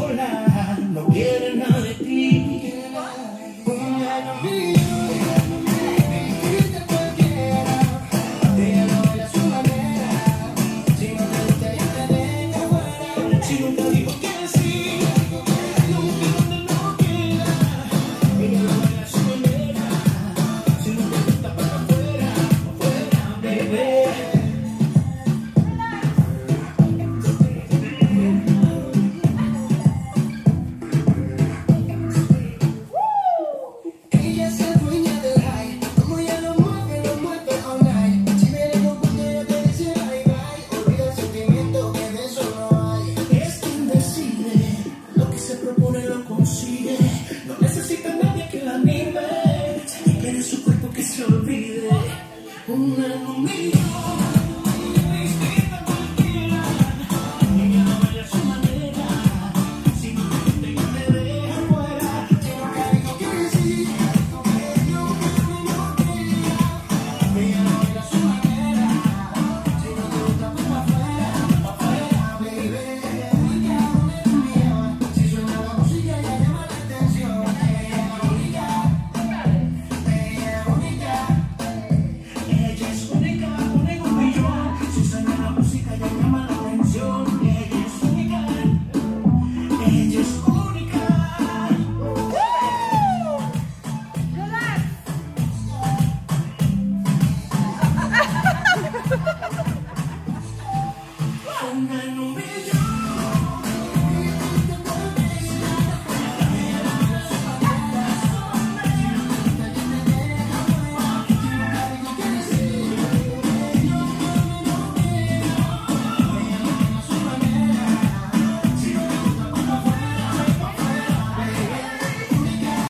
sola, no quiere nada de ti. Si nunca digo que sí, nunca donde no quiera, ella lo baila a su manera. Si no te gusta para afuera, afuera, bebé. Ella es la dueña del high, como ella lo mueve all night. Si me le confundo ella te dice bye bye, olvida el sentimiento que de eso no hay. Es quien decide, lo que se propone lo consigue, no necesita nada.